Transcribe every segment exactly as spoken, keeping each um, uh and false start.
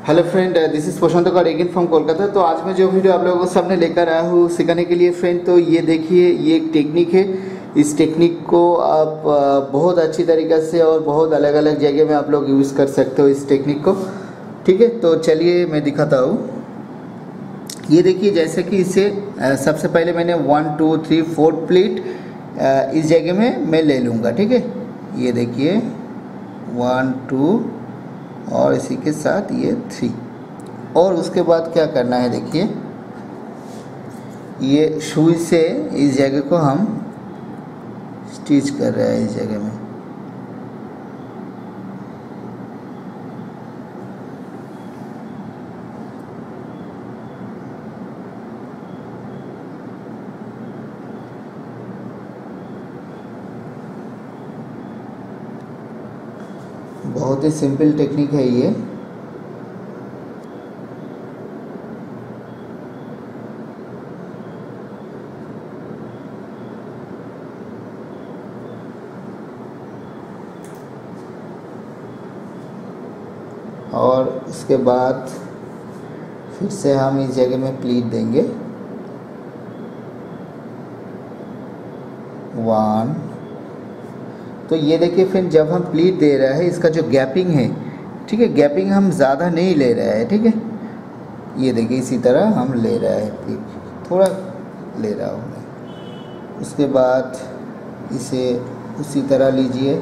Hello friend, this is Prashant Kaur again from Kolkata. तो आज मैं जो वीडियो आप लोगों को सामने लेकर आया हूँ सिखाने के लिए फ्रेंड, तो ये देखिए, ये एक टेक्निक है। इस टेक्निक को आप बहुत अच्छी तरीक़े से और बहुत अलग अलग जगह में आप लोग यूज़ कर सकते हो इस टेक्निक को। ठीक है, तो चलिए मैं दिखाता हूँ। ये देखिए, जैसे कि इसे सबसे पहले मैंने one two three four plate इस जगह में मैं ले लूँगा। ठीक है, ये देखिए वन टू और इसी के साथ ये थ्री। और उसके बाद क्या करना है, देखिए ये सुई से इस जगह को हम स्टिच कर रहे हैं इस जगह में। बहुत ही सिंपल टेक्निक है ये। और उसके बाद फिर से हम इस जगह में प्लीट देंगे वन। तो ये देखिए फिर जब हम प्लीट दे रहे हैं, इसका जो गैपिंग है, ठीक है, गैपिंग हम ज़्यादा नहीं ले रहे हैं। ठीक है, ये देखिए इसी तरह हम ले रहे हैं, प्लीट थोड़ा ले रहा हूँ मैं। उसके बाद इसे उसी तरह लीजिए।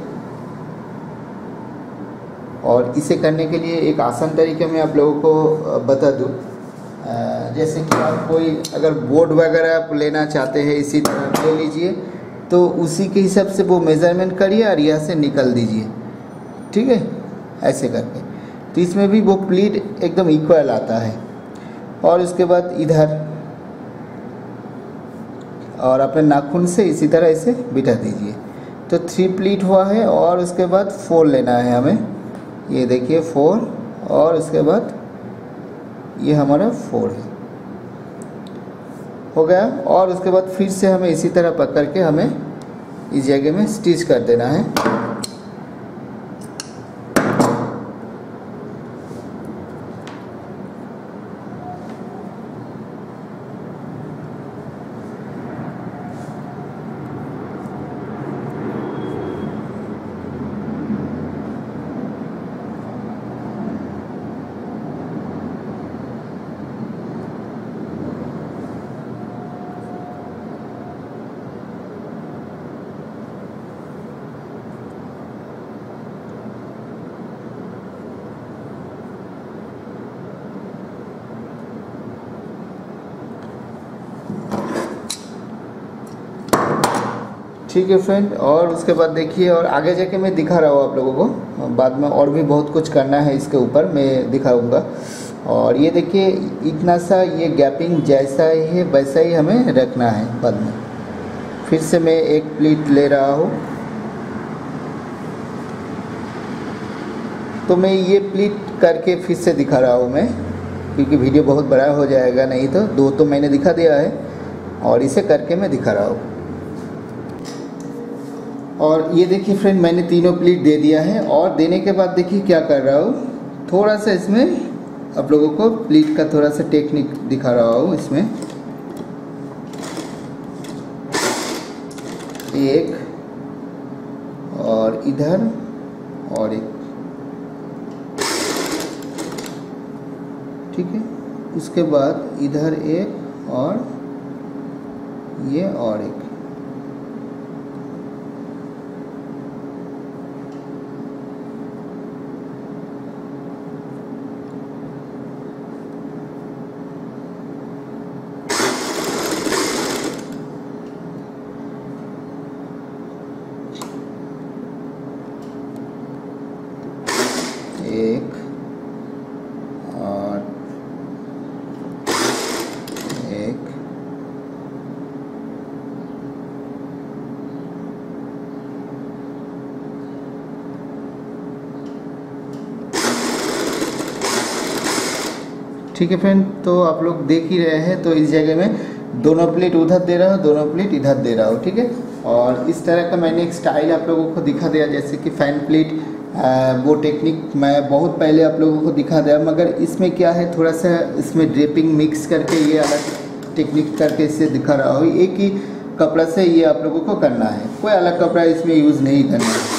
और इसे करने के लिए एक आसान तरीके में आप लोगों को बता दूँ, जैसे कि आप कोई अगर बोर्ड वगैरह आप लेना चाहते हैं, इसी तरह ले लीजिए, तो उसी के हिसाब से वो मेज़रमेंट करिए और यहाँ से निकल दीजिए। ठीक है, ऐसे करके तो इसमें भी वो प्लीट एकदम इक्वल आता है। और उसके बाद इधर और अपने नाखून से इसी तरह इसे बिठा दीजिए। तो थ्री प्लीट हुआ है। और उसके बाद फोर लेना है हमें, ये देखिए फोर, और उसके बाद ये हमारा फोर है, हो गया। और उसके बाद फिर से हमें इसी तरह पकड़ के हमें इस जगह में स्टिच कर देना है। ठीक है फ्रेंड, और उसके बाद देखिए, और आगे जाके मैं दिखा रहा हूँ आप लोगों को, बाद में और भी बहुत कुछ करना है इसके ऊपर मैं दिखाऊंगा। और ये देखिए इतना सा ये गैपिंग जैसा ही है वैसा ही हमें रखना है बाद में। फिर से मैं एक प्लीट ले रहा हूँ। तो मैं ये प्लीट करके फिर से दिखा रहा हूँ मैं, क्योंकि वीडियो बहुत बड़ा हो जाएगा, नहीं तो दो तो मैंने दिखा दिया है और इसे करके मैं दिखा रहा हूँ। और ये देखिए फ्रेंड, मैंने तीनों प्लीट दे दिया है। और देने के बाद देखिए क्या कर रहा हूँ, थोड़ा सा इसमें आप लोगों को प्लीट का थोड़ा सा टेक्निक दिखा रहा हूँ। इसमें एक और इधर और एक, ठीक है। उसके बाद इधर एक और ये और एक। एक और एक, ठीक है फ्रेंड। तो आप लोग देख ही रहे हैं, तो इस जगह में दोनों प्लेट उधर दे रहा हूँ, दोनों प्लेट इधर दे रहा हूँ, ठीक है। और इस तरह का मैंने एक स्टाइल आप लोगों को दिखा दिया, जैसे कि फैन प्लेट वो टेक्निक मैं बहुत पहले आप लोगों को दिखा दिया, मगर इसमें क्या है थोड़ा सा इसमें ड्रेपिंग मिक्स करके ये अलग टेक्निक करके इससे दिखा रहा हूँ। एक ही कपड़ा से ये आप लोगों को करना है, कोई अलग कपड़ा इसमें यूज़ नहीं करना है।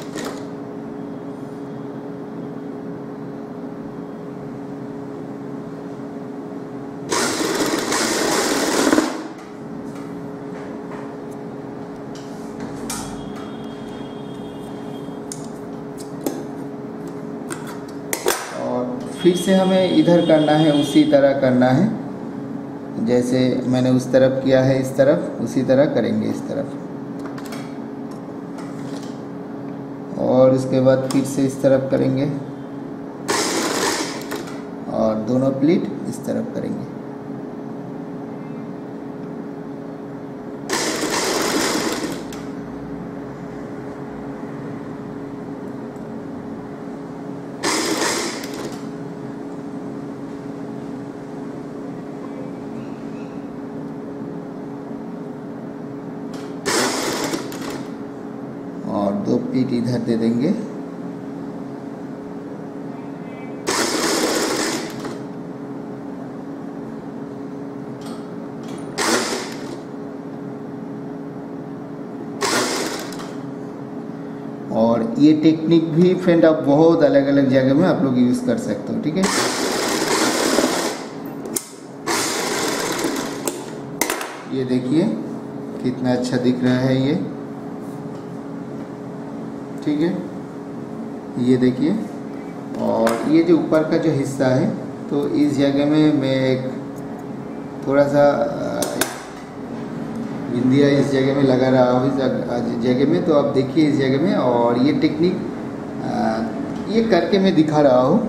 फिर से हमें इधर करना है, उसी तरह करना है जैसे मैंने उस तरफ किया है, इस तरफ उसी तरह करेंगे इस तरफ, और उसके बाद फिर से इस तरफ करेंगे और दोनों प्लीट इस तरफ करेंगे। और दो प्लीट इधर दे देंगे। और ये टेक्निक भी फ्रेंड आप बहुत अलग अलग जगह में आप लोग यूज़ कर सकते हो, ठीक है। ये देखिए कितना अच्छा दिख रहा है ये, ठीक है। ये देखिए, और ये जो ऊपर का जो हिस्सा है तो इस जगह में मैं एक थोड़ा सा बिंदिया इस जगह में लगा रहा हूँ, इस जगह में। तो आप देखिए इस जगह में, और ये टेक्निक ये करके मैं दिखा रहा हूँ।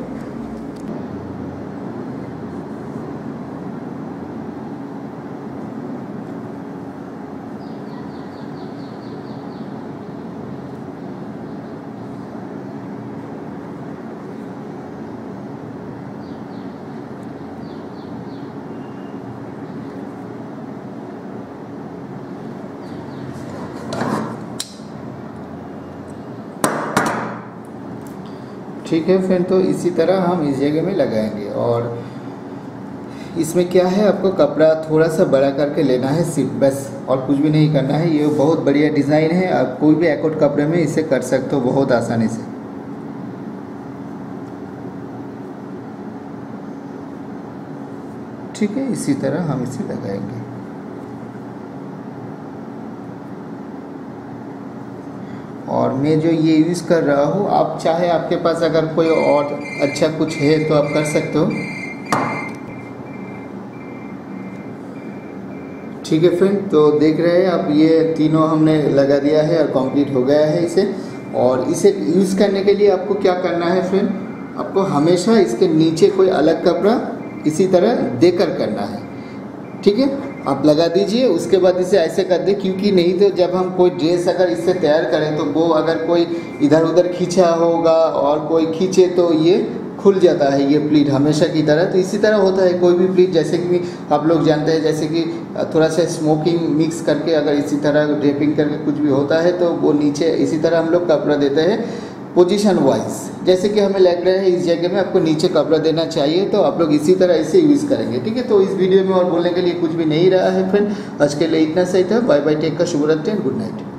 ठीक है फ्रेंड, तो इसी तरह हम इस जगह में लगाएंगे। और इसमें क्या है, आपको कपड़ा थोड़ा सा बड़ा करके लेना है सिर्फ, बस, और कुछ भी नहीं करना है। ये बहुत बढ़िया डिज़ाइन है, आप कोई भी एकोट कपड़े में इसे कर सकते हो बहुत आसानी से। ठीक है, इसी तरह हम इसे लगाएंगे। और मैं जो ये यूज़ कर रहा हूँ, आप चाहे आपके पास अगर कोई और अच्छा कुछ है तो आप कर सकते हो। ठीक है फ्रेंड, तो देख रहे हैं आप, ये तीनों हमने लगा दिया है और कंप्लीट हो गया है इसे। और इसे यूज़ करने के लिए आपको क्या करना है फ्रेंड, आपको हमेशा इसके नीचे कोई अलग कपड़ा इसी तरह देकर करना है, ठीक है। आप लगा दीजिए, उसके बाद इसे ऐसे कर दे, क्योंकि नहीं तो जब हम कोई ड्रेस अगर इससे तैयार करें तो वो अगर कोई इधर उधर खींचा होगा और कोई खींचे तो ये खुल जाता है ये प्लीट हमेशा की तरह। तो इसी तरह होता है कोई भी प्लीट, जैसे कि आप लोग जानते हैं, जैसे कि थोड़ा सा स्मोकिंग मिक्स करके अगर इसी तरह ड्रेपिंग करके कुछ भी होता है तो वो नीचे इसी तरह हम लोग कपड़ा देते हैं पोजीशन वाइज। जैसे कि हमें लग रहा है इस जगह में आपको नीचे कपड़ा देना चाहिए, तो आप लोग इसी तरह इसे यूज़ करेंगे, ठीक है। तो इस वीडियो में और बोलने के लिए कुछ भी नहीं रहा है फ्रेंड, आज के लिए इतना सही था। बाय बाय, टेक का, शुभ रात्रि एंड गुड नाइट।